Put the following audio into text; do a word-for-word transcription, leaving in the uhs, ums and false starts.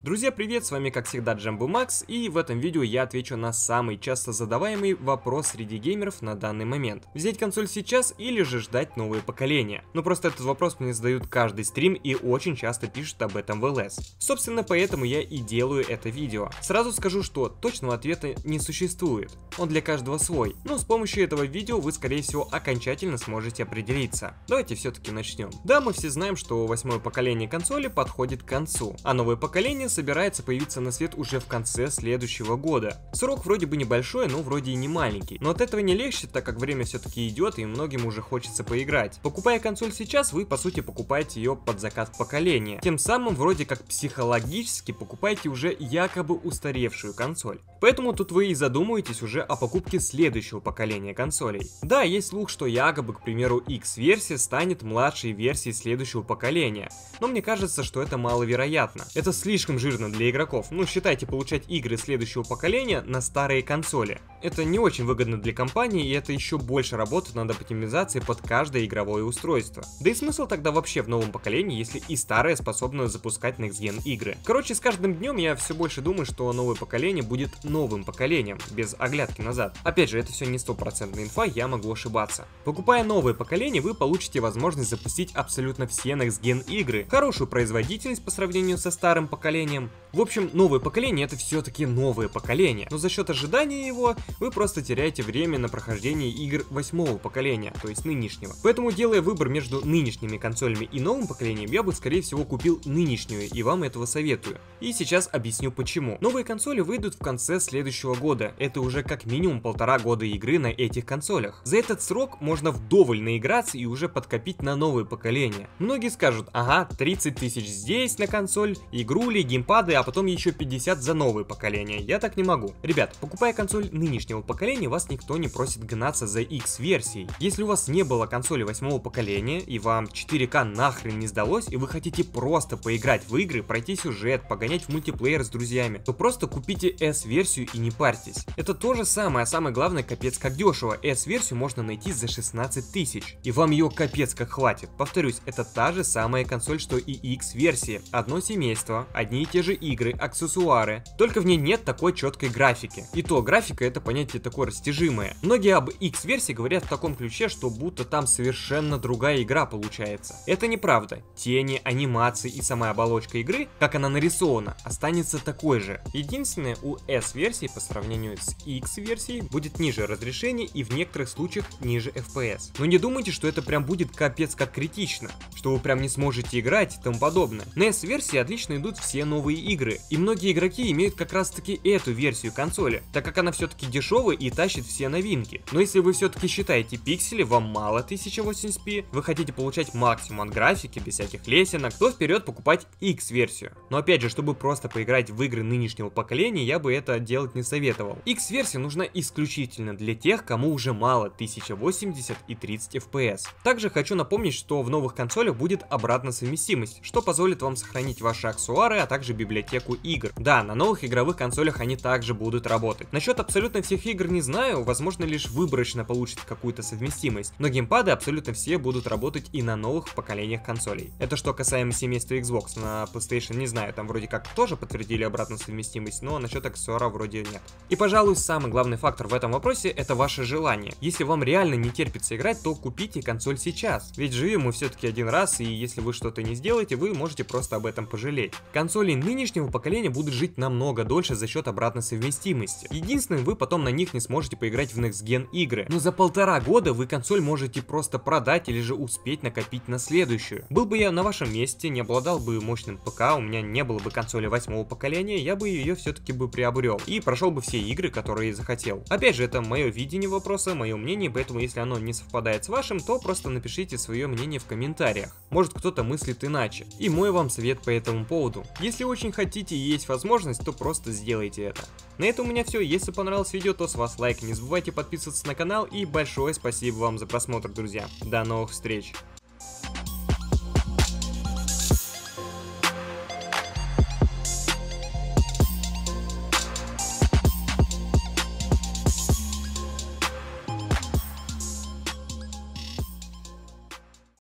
Друзья, привет, с вами как всегда Джамбо Макс, и в этом видео я отвечу на самый часто задаваемый вопрос среди геймеров на данный момент. Взять консоль сейчас или же ждать новые поколения? Ну просто этот вопрос мне задают каждый стрим и очень часто пишут об этом в эл эс. Собственно, поэтому я и делаю это видео. Сразу скажу, что точного ответа не существует, он для каждого свой, но с помощью этого видео вы скорее всего окончательно сможете определиться. Давайте все-таки начнем. Да, мы все знаем, что восьмое поколение консоли подходит к концу, а новое поколение собирается появиться на свет уже в конце следующего года. Срок вроде бы небольшой, но вроде и не маленький. Но от этого не легче, так как время все-таки идет и многим уже хочется поиграть. Покупая консоль сейчас, вы по сути покупаете ее под заказ поколения. Тем самым вроде как психологически покупаете уже якобы устаревшую консоль. Поэтому тут вы и задумываетесь уже о покупке следующего поколения консолей. Да, есть слух, что якобы, к примеру, X-версия станет младшей версией следующего поколения. Но мне кажется, что это маловероятно. Это слишком жирно для игроков. Ну, считайте, получать игры следующего поколения на старые консоли. Это не очень выгодно для компании, и это еще больше работы над оптимизацией под каждое игровое устройство. Да и смысл тогда вообще в новом поколении, если и старое способно запускать Next Gen игры. Короче, с каждым днем я все больше думаю, что новое поколение будет новым поколением, без оглядки назад. Опять же, это все не стопроцентная инфа, я могу ошибаться. Покупая новое поколение, вы получите возможность запустить абсолютно все Next Gen игры, хорошую производительность по сравнению со старым поколением. В общем, новое поколение — это все-таки новое поколение, но за счет ожидания его вы просто теряете время на прохождение игр восьмого поколения, то есть нынешнего. Поэтому, делая выбор между нынешними консолями и новым поколением, я бы скорее всего купил нынешнюю, и вам этого советую. И сейчас объясню почему. Новые консоли выйдут в конце следующего года, это уже как минимум полтора года игры на этих консолях. За этот срок можно вдоволь наиграться и уже подкопить на новое поколение. Многие скажут: ага, тридцать тысяч здесь на консоль, игрули, геймпады, а потом еще пятьдесят за новое поколение. Я так не могу. Ребят, покупая консоль нынешнего поколения, вас никто не просит гнаться за X-версией. Если у вас не было консоли восьмого поколения, и вам четыре ка нахрен не сдалось, и вы хотите просто поиграть в игры, пройти сюжет, погонять в мультиплеер с друзьями, то просто купите S-версию и не парьтесь. Это то же самое, а самое главное, капец как дешево. S-версию можно найти за шестнадцать тысяч, и вам ее капец как хватит. Повторюсь, это та же самая консоль, что и X-версия. Одно семейство, одни и те же игры, аксессуары, только в ней нет такой четкой графики. И то, графика — это понятие такое растяжимое. Многие об X-версии говорят в таком ключе, что будто там совершенно другая игра получается. Это неправда. Тени, анимации и сама оболочка игры, как она нарисована, останется такой же. Единственное, у S-версии по сравнению с X-версией будет ниже разрешение и в некоторых случаях ниже эф пи эс. Но не думайте, что это прям будет капец как критично, что вы прям не сможете играть и тому подобное. На S-версии отлично идут все новые игры, и многие игроки имеют как раз таки эту версию консоли, так как она все-таки дешевая и тащит все новинки. Но если вы все-таки считаете пиксели вам мало тысяча восемьдесят пи, вы хотите получать максимум от графики без всяких лесенок, то вперед покупать X-версию. Но опять же, чтобы просто поиграть в игры нынешнего поколения, я бы это делать не советовал. X-версия нужна исключительно для тех, кому уже мало тысяча восемьдесят и тридцать эф пи эс. Также хочу напомнить, что в новых консолях будет обратная совместимость, что позволит вам сохранить ваши аксессуары, а также библиотеку игр. Да, на новых игровых консолях они также будут работать. Насчет абсолютно всех игр не знаю, возможно лишь выборочно получит какую-то совместимость, но геймпады абсолютно все будут работать и на новых поколениях консолей. Это что касаемо семейства Xbox. На PlayStation не знаю, там вроде как тоже подтвердили обратную совместимость, но насчет аксессуара вроде нет. И пожалуй, самый главный фактор в этом вопросе — это ваше желание. Если вам реально не терпится играть, то купите консоль сейчас, ведь живем мы все-таки один раз, и если вы что-то не сделаете, вы можете просто об этом пожалеть. Консоли нынешнего поколения будут жить намного дольше за счет обратной совместимости. Единственное, вы потом на них не сможете поиграть в Next Gen игры, но за полтора года вы консоль можете просто продать или же успеть накопить на следующую. Был бы я на вашем месте, не обладал бы мощным ПК, у меня не было бы консоли восьмого поколения, я бы ее все-таки бы приобрел и прошел бы все игры, которые захотел. Опять же, это мое видение вопроса, мое мнение, поэтому если оно не совпадает с вашим, то просто напишите свое мнение в комментариях. Может, кто-то мыслит иначе. И мой вам совет по этому поводу. Если очень хотите и есть возможность, то просто сделайте это. На этом у меня все. Если понравилось видео, то с вас лайк. Не забывайте подписываться на канал, и большое спасибо вам за просмотр, друзья. До новых встреч.